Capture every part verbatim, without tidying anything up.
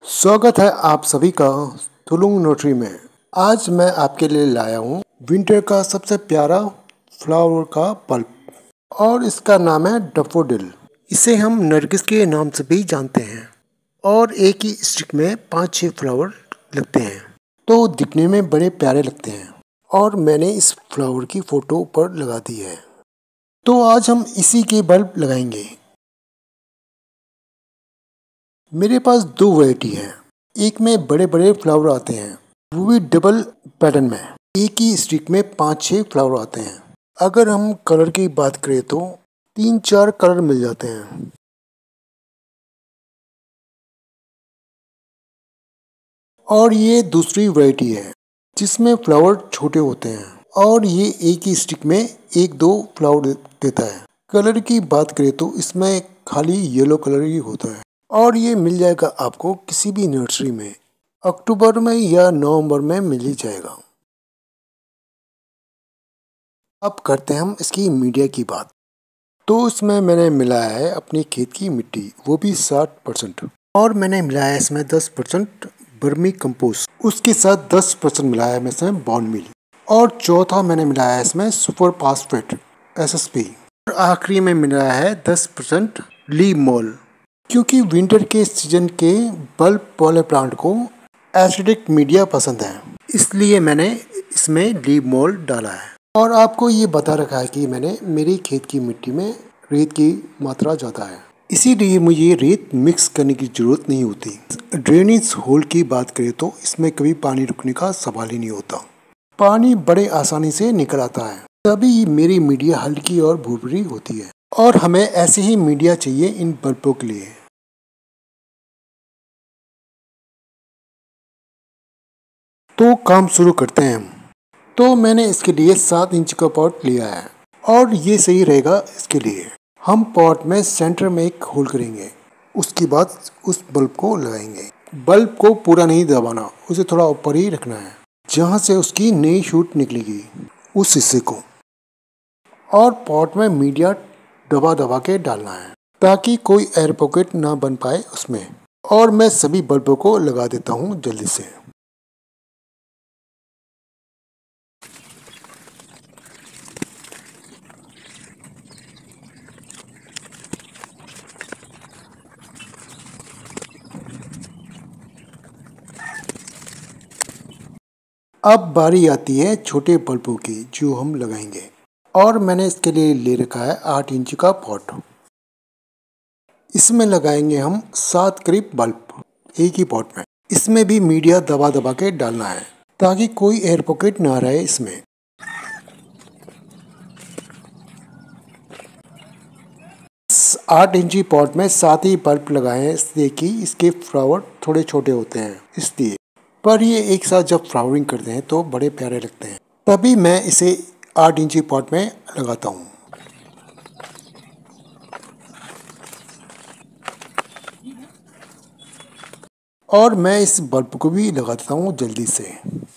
स्वागत है आप सभी का तुलुंग नर्सरी में। आज मैं आपके लिए लाया हूँ विंटर का सबसे प्यारा फ्लावर का पल्प और इसका नाम है डैफोडिल। इसे हम नरगिस के नाम से भी जानते हैं और एक ही स्टिक में पांच छह फ्लावर लगते हैं, तो दिखने में बड़े प्यारे लगते हैं। और मैंने इस फ्लावर की फोटो ऊपर लगा दी है, तो आज हम इसी के बल्ब लगाएंगे। मेरे पास दो वैरायटी है। एक में बड़े बड़े फ्लावर आते हैं, वो भी डबल पैटर्न में। एक ही स्टिक में पांच छह फ्लावर आते हैं। अगर हम कलर की बात करें तो तीन चार कलर मिल जाते हैं। और ये दूसरी वैरायटी है जिसमें फ्लावर छोटे होते हैं और ये एक ही स्टिक में एक दो फ्लावर देता है। कलर की बात करें तो इसमें खाली येलो कलर ही होता है और ये मिल जाएगा आपको किसी भी नर्सरी में। अक्टूबर में या नवंबर में मिल ही जाएगा। अब करते हैं हम इसकी मीडिया की बात। तो इसमें मैंने मिलाया है अपनी खेत की मिट्टी, वो भी साठ परसेंट, और मैंने मिलाया है इसमें दस परसेंट वर्मी कंपोस्ट। उसके साथ दस परसेंट मिलाया है इसमें बॉन मील, और चौथा मैंने मिलाया है इसमें super phosphate S S P, और आखिरी में मिलाया है दस परसेंट लीफ मोल। क्योंकि विंटर के सीजन के बल्ब वाले प्लांट को एसिडिक मीडिया पसंद है, इसलिए मैंने इसमें लीफ मोल डाला है। और आपको ये बता रखा है कि मैंने मेरी खेत की मिट्टी में रेत की मात्रा ज़्यादा है, इसीलिए मुझे रेत मिक्स करने की ज़रूरत नहीं होती। ड्रेनेज होल की बात करें तो इसमें कभी पानी रुकने का सवाल ही नहीं होता, पानी बड़े आसानी से निकल आता है। तभी मेरी मीडिया हल्की और भूरी होती है, और हमें ऐसे ही मीडिया चाहिए इन बल्बों के लिए। तो काम शुरू करते हैं हम। तो मैंने इसके लिए सात इंच का पॉट लिया है और ये सही रहेगा इसके लिए। हम पॉट में सेंटर में एक होल करेंगे, उसके बाद उस बल्ब को लगाएंगे। बल्ब को पूरा नहीं दबाना, उसे थोड़ा ऊपर ही रखना है जहाँ से उसकी नई शूट निकलेगी, उस हिस्से को। और पॉट में मीडिया दबा दबा के डालना है ताकि कोई एयर पॉकेट ना बन पाए उसमें। और मैं सभी बल्बों को लगा देता हूँ जल्दी से। अब बारी आती है छोटे बल्बों की जो हम लगाएंगे, और मैंने इसके लिए ले रखा है आठ इंच का पॉट। इसमें लगाएंगे हम सात करीब बल्ब एक ही पॉट में। इसमें भी मीडिया दबा दबा के डालना है ताकि कोई एयर पॉकेट ना रहे इसमें। आठ इंची पॉट में सात ही बल्ब लगाए हैं, इसलिए कि इसके फ्लावर थोड़े छोटे होते हैं इसलिए, पर ये एक साथ जब फ्लावरिंग करते हैं तो बड़े प्यारे लगते हैं। तभी मैं इसे आठ इंची पॉट में लगाता हूँ। और मैं इस बल्ब को भी लगा देता हूँ जल्दी से।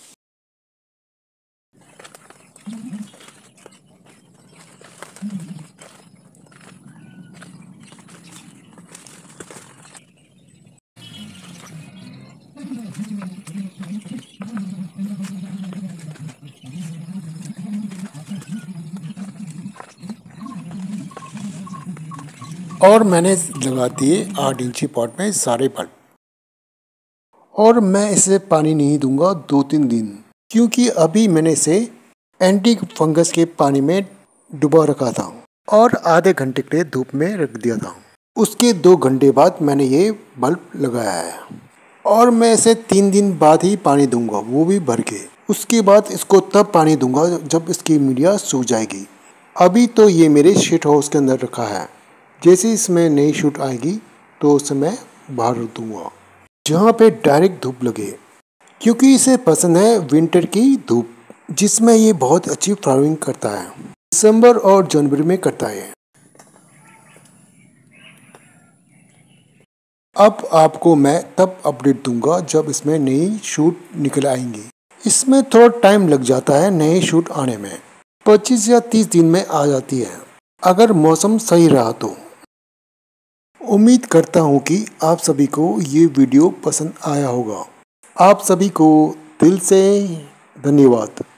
और मैंने लगा दिए आठ इंची पॉट में सारे बल्ब। और मैं इसे पानी नहीं दूंगा दो तीन दिन, क्योंकि अभी मैंने इसे एंटी फंगस के पानी में डुबा रखा था और आधे घंटे के लिए धूप में रख दिया था। उसके दो घंटे बाद मैंने ये बल्ब लगाया है, और मैं इसे तीन दिन बाद ही पानी दूंगा, वो भी भर के। उसके बाद इसको तब पानी दूंगा जब इसकी मीडिया सूख जाएगी। अभी तो ये मेरे शीट हाउस के अंदर रखा है, जैसे इसमें नई शूट आएगी तो उसे मैं बाहर रख दूंगा जहाँ पे डायरेक्ट धूप लगे, क्योंकि इसे पसंद है विंटर की धूप, जिसमें ये बहुत अच्छी फ्लावरिंग करता है। दिसंबर और जनवरी में करता है। अब आपको मैं तब अपडेट दूंगा जब इसमें नई शूट निकल आएंगी। इसमें थोड़ा टाइम लग जाता है नई शूट आने में, पच्चीस या तीस दिन में आ जाती है अगर मौसम सही रहा तो। उम्मीद करता हूँ कि आप सभी को ये वीडियो पसंद आया होगा। आप सभी को दिल से धन्यवाद।